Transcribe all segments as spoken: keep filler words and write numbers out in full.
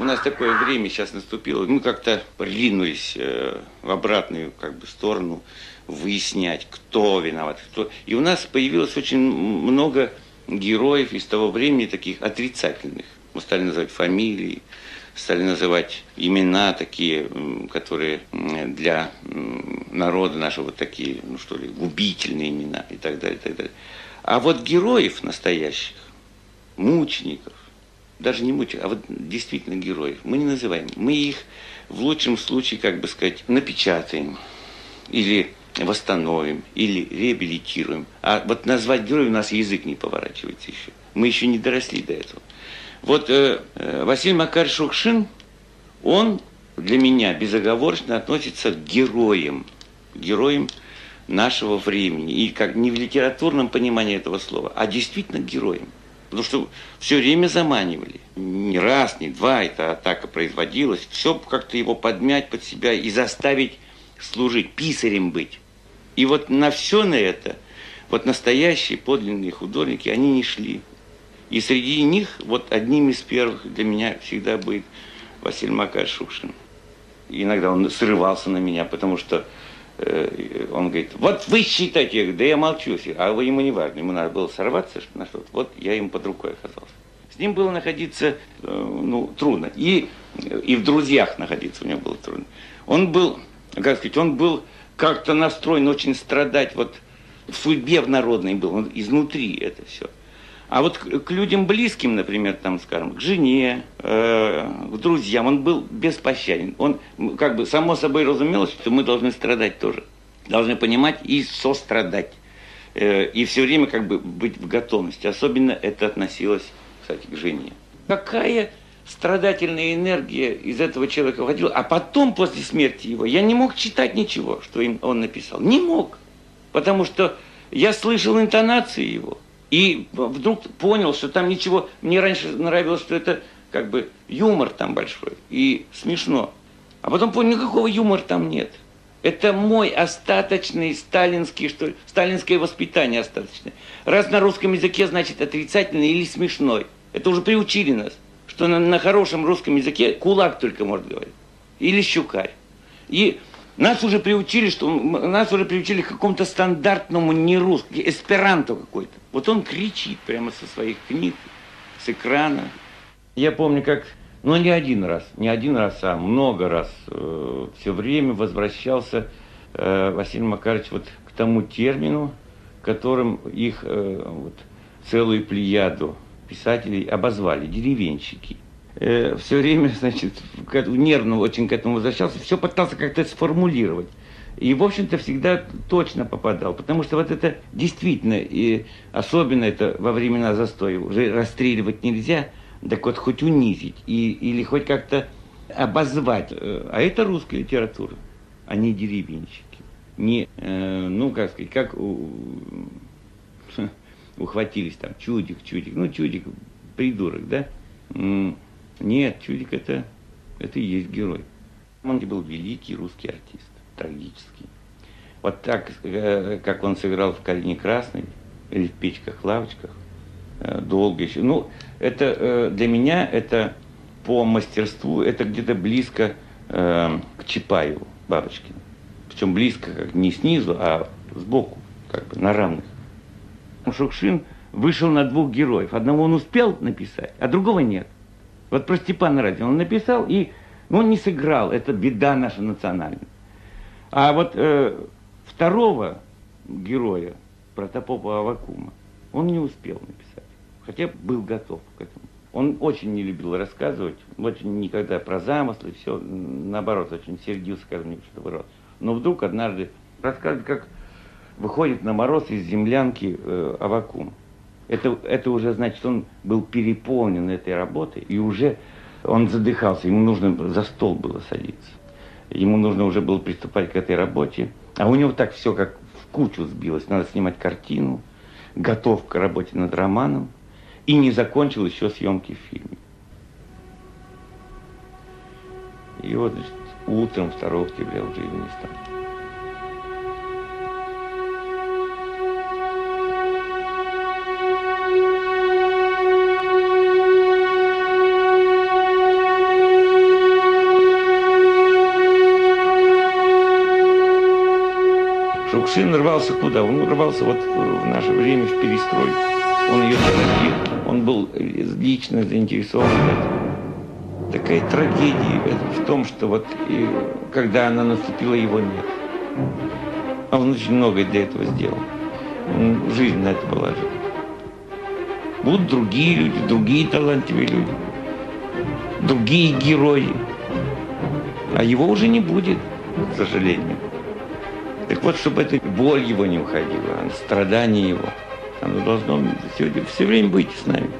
нас такое время сейчас наступило, мы как-то ринулись э, в обратную как бы сторону, выяснять, кто виноват, кто. И у нас появилось очень много героев из того времени, таких отрицательных. Мы стали называть фамилии, стали называть имена такие, которые для народа нашего вот такие, ну что ли, губительные имена и так далее, и так далее. А вот героев настоящих, мучеников, даже не мучеников, а вот действительно героев, мы не называем. Мы их в лучшем случае, как бы сказать, напечатаем или восстановим, или реабилитируем. А вот назвать героя у нас язык не поворачивается еще. Мы еще не доросли до этого. Вот э, Василий Макарович Шукшин, он для меня безоговорочно относится к героям, героям нашего времени. И как не в литературном понимании этого слова, а действительно героям. Потому что все время заманивали. Не раз, не два эта атака производилась. Все как-то его подмять под себя и заставить служить, писарем быть. И вот на все на это, вот настоящие подлинные художники, они не шли. И среди них вот одним из первых для меня всегда будет Василий Макарович Шукшин. И иногда он срывался на меня, потому что э, он говорит, вот вы считаете, я говорю, да я молчу, а вы ему не важно, ему надо было сорваться на что-то. Вот я ему под рукой оказался. С ним было находиться э, ну, трудно. И, и в друзьях находиться у него было трудно. Он был, как сказать, он был как-то настроен очень страдать, вот в судьбе в народной был, он изнутри это все. А вот к, к людям близким, например, там, скажем, к жене, э, к друзьям, он был беспощаден. Он, как бы, само собой разумелось, что мы должны страдать тоже. Должны понимать и сострадать. Э, и все время, как бы, быть в готовности. Особенно это относилось, кстати, к жене. Какая страдательная энергия из этого человека выходила. А потом, после смерти его, я не мог читать ничего, что им он написал. Не мог. Потому что я слышал интонации его. И вдруг понял, что там ничего... Мне раньше нравилось, что это как бы юмор там большой и смешно. А потом понял, никакого юмора там нет. Это мой остаточный сталинский, что ли, сталинское воспитание остаточное. Раз на русском языке, значит, отрицательный или смешной. Это уже приучили нас, что на, на хорошем русском языке кулак только может говорить. Или щукарь. И нас уже приучили, что нас уже приучили к какому-то стандартному нерусскому, эсперанто какой-то. Вот он кричит прямо со своих книг, с экрана. Я помню, как, ну не один раз, не один раз, а много раз э, все время возвращался э, Василий Макарович вот к тому термину, которым их э, вот, целую плеяду писателей обозвали, деревенщики. Э, все время, значит, нервно очень к этому возвращался, все пытался как-то сформулировать. И, в общем-то, всегда точно попадал, потому что вот это действительно, и особенно это во времена застоя, уже расстреливать нельзя, так вот хоть унизить, и, или хоть как-то обозвать. А это русская литература, а не деревенщики. Не, э, ну, как сказать, как у, ухватились там, чудик, чудик, ну, чудик, придурок, да? Нет, чудик это, это и есть герой. Он был великий русский артист. Трагический. Вот так, как он сыграл в «Калине Красной» или в «Печках-лавочках», долго еще. Ну, это для меня, это по мастерству, это где-то близко э, к Чапаеву, Бабочкину. Причем близко, как не снизу, а сбоку, как бы на равных. Шукшин вышел на двух героев. Одного он успел написать, а другого нет. Вот про Степана Разина он написал, и ну, он не сыграл. Это беда наша национальная. А вот э, второго героя, протопопа Аввакума, он не успел написать, хотя был готов к этому. Он очень не любил рассказывать, очень никогда про замыслы, все, наоборот, очень сердился, когда мне что-то вырос. Но вдруг однажды рассказывает, как выходит на мороз из землянки э, Аввакум. Это, это уже значит, он был переполнен этой работой, и уже он задыхался, ему нужно за стол было садиться. Ему нужно уже было приступать к этой работе. А у него так все как в кучу сбилось. Надо снимать картину, готов к работе над романом. И не закончил еще съемки в фильме. И вот, значит, утром второго октября уже его не стало. Шукшин рвался куда? Он рвался вот в наше время в перестройку. Он ее торопил, он был лично заинтересован в этом. Такая трагедия в том, что вот и, когда она наступила, его нет. А он очень многое для этого сделал. Он жизнь на это положил. Будут другие люди, другие талантливые люди, другие герои. А его уже не будет, к сожалению. Так вот, чтобы эта боль его не уходила, страдание его, оно должно все, все время быть с нами.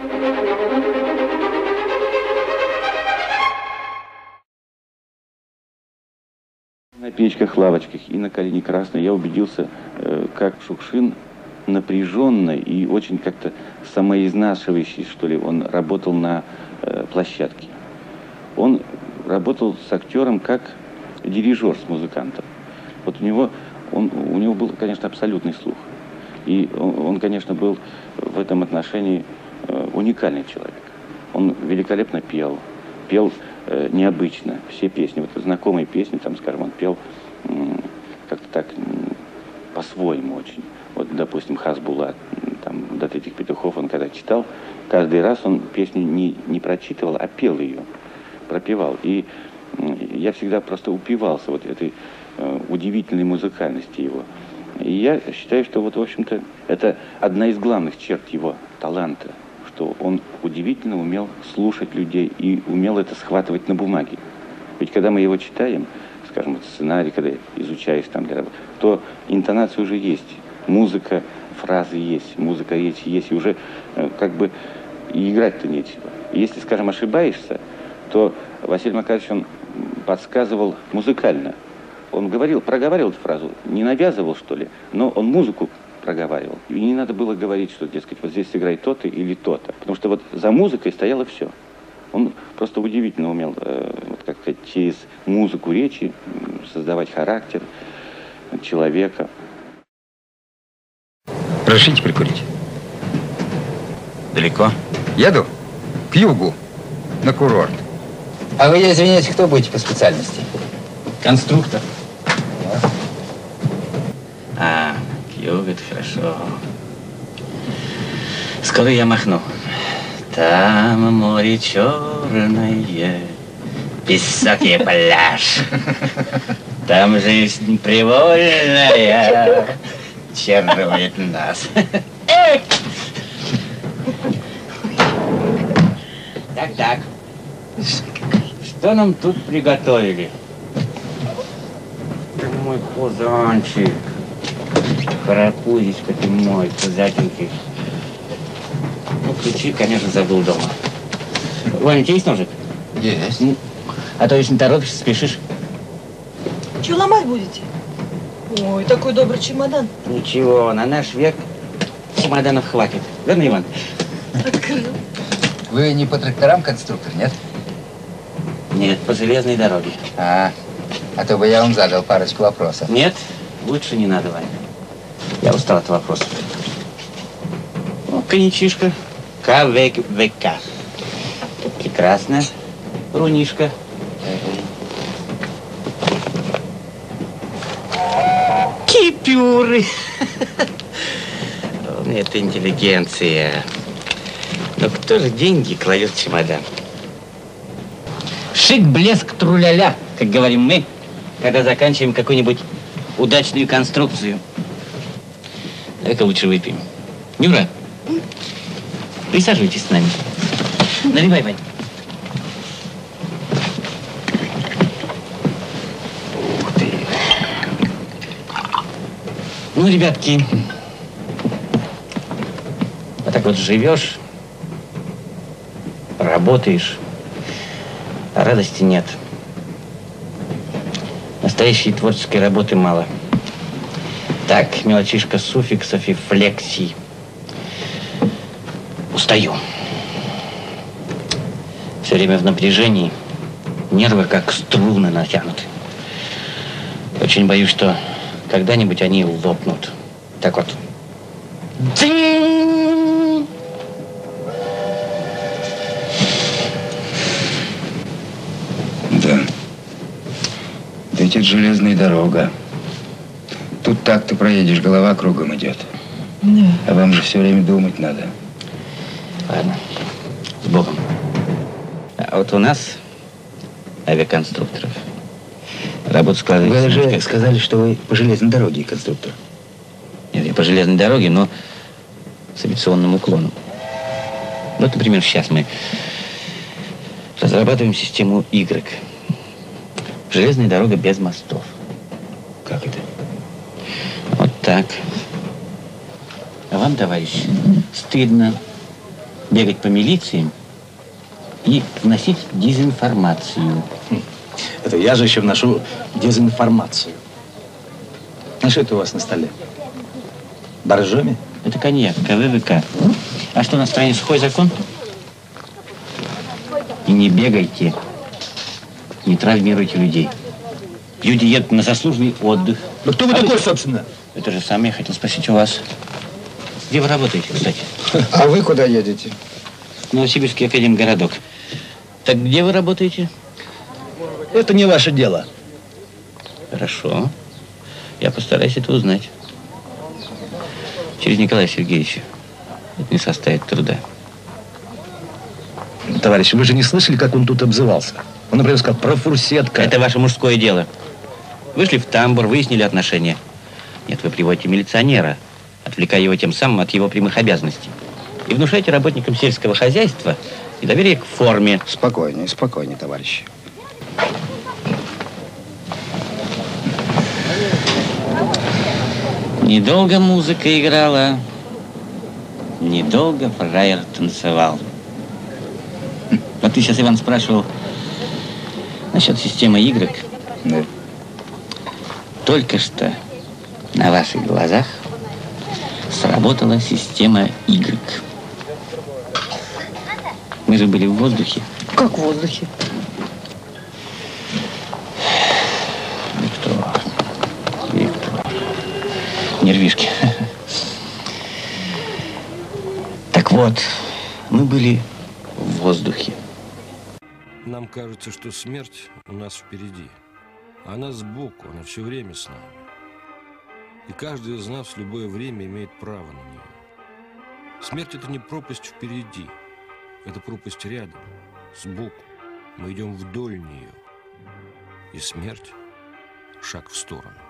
На печках, лавочках и на Калине Красной я убедился, как Шукшин напряженно и очень как-то самоизнашивающий, что ли, он работал на площадке. Он работал с актером как дирижер с музыкантом. Вот у него, он, у него был, конечно, абсолютный слух. И он, он, конечно, был в этом отношении э, уникальный человек. Он великолепно пел, пел э, необычно все песни. Вот знакомые песни, там, скажем, он пел э, как-то так э, по-своему очень. Вот, допустим, Хасбулат, там, «До третьих петухов» он когда читал, каждый раз он песню не, не прочитывал, а пел ее, пропевал. И э, я всегда просто упивался вот этой э, удивительной музыкальности его. И я считаю, что вот, в общем-то, это одна из главных черт его таланта, что он удивительно умел слушать людей и умел это схватывать на бумаге. Ведь когда мы его читаем, скажем, вот сценарий, когда изучаешь там для работы, то интонация уже есть, музыка, фразы есть, музыка есть, есть, и уже э, как бы и играть-то нечего. И если, скажем, ошибаешься, то Василий Макарович, он подсказывал музыкально. Он говорил, проговаривал эту фразу, не навязывал, что ли, но он музыку проговаривал. И не надо было говорить, что, дескать, вот здесь сыграй то-то или то-то. Потому что вот за музыкой стояло все. Он просто удивительно умел, э, вот как сказать, через музыку речи создавать характер человека. Разрешите прикурить? Далеко? Еду к югу, на курорт. А вы, извините, кто будете по специальности? Конструктор. А, к югу, это хорошо. Скоро я махну. Там море черное, высокий пляж. Там жизнь привольная чарует нас. Так-так. Что нам тут приготовили? Мой пузанчик. Карапузичка ты мой, пузатенький. Ну, ключи, конечно, забыл дома. Ваня, у тебя есть ножик? Есть. Ну, а то если не торопишься, спешишь. Че ломать будете? Ой, такой добрый чемодан. Ничего, на наш век чемоданов хватит. Верно, Иван? Открыл. Вы не по тракторам конструктор, нет? Нет, по железной дороге. А, а то бы я вам задал парочку вопросов. Нет, лучше не надо, Ваня. Я устал от вопросов. О, коньячишка. КВК. Прекрасно. Рунишка. Кипюры. Это интеллигенция. Но кто же деньги кладет в чемодан? Шик, блеск, тру-ля-ля, как говорим мы, когда заканчиваем какую-нибудь удачную конструкцию. Давай-ка лучше выпьем. Юра, присаживайтесь с нами. Наливай, Вань. Ух ты. Ну, ребятки, вот так вот живешь, работаешь, а радости нет. Настоящей творческой работы мало. Так, мелочишка суффиксов и флексий. Устаю. Все время в напряжении. Нервы как струны натянуты. Очень боюсь, что когда-нибудь они лопнут. Так вот. Дзинь! Да. Ведь это железная дорога. Тут так ты проедешь, голова кругом идет. Да. А вам же все время думать надо. Ладно, с Богом. А вот у нас, авиаконструкторов, работа складывается... Вы же немножко- сказали, что вы по железной дороге конструктор. Нет, я по железной дороге, но с авиационным уклоном. Вот, например, сейчас мы разрабатываем систему Y. Железная дорога без мостов. Как это? Вот так. А вам, товарищ, стыдно бегать по милициям и вносить дезинформацию. Это я же еще вношу дезинформацию. А что это у вас на столе? Боржоми? Это коньяк, КВВК. А что, на стране сухой закон? И не бегайте, не травмируйте людей. Люди едут на заслуженный отдых. Ну кто вы А такой, вы- собственно? Это же сам я хотел спросить у вас. Где вы работаете, кстати? А вы куда едете? Новосибирский академгородок. Так где вы работаете? Это не ваше дело. Хорошо. Я постараюсь это узнать. Через Николая Сергеевича. Это не составит труда. Товарищи, вы же не слышали, как он тут обзывался? Он, например, сказал про фурсетка. Это ваше мужское дело. Вышли в тамбур, выяснили отношения. Нет, вы приводите милиционера, отвлекая его тем самым от его прямых обязанностей. И внушаете работникам сельского хозяйства недоверие к форме. Спокойнее, спокойнее, товарищи. Недолго музыка играла, недолго фраер танцевал. Вот ты сейчас, Иван, спрашивал насчет системы Y. Да. Только что на ваших глазах сработала система Y. Мы же были в воздухе. Как в воздухе? Виктор, Виктор. Нервишки. Так вот, мы были в воздухе. Нам кажется, что смерть у нас впереди. А она сбоку, она все время с нами. И каждый из нас в любое время имеет право на нее. Смерть – это не пропасть впереди. Это пропасть рядом, сбоку. Мы идем вдоль нее. И смерть – шаг в сторону.